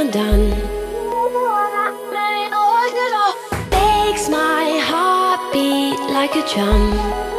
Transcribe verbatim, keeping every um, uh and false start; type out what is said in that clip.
done. Makes my heart beat like a drum.